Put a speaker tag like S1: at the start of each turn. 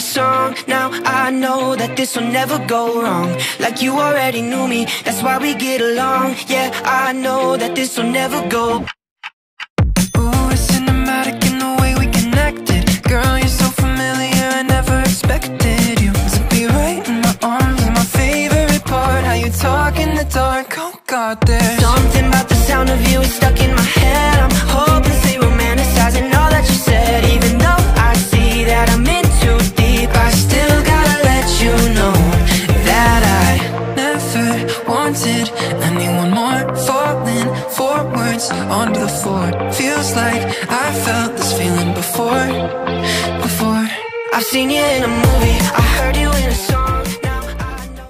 S1: song. Now I know that this will never go wrong. Like you already knew me, that's why we get along. Yeah, I know that this will never go. Ooh, it's cinematic in the way we connected. Girl, you're so familiar, I never expected you to be right in my arms. And my favorite part, how you talk in the dark. Oh God, there's something about the sound of you is stuck in my head. I'm hopelessly romanticizing all that you said. Even though I see that I'm in too deep, I still gotta let you know that I never wanted anyone more. Falling forwards onto the floor, feels like I felt this feeling before. I've seen you in a movie, I heard you in a song. Now I know.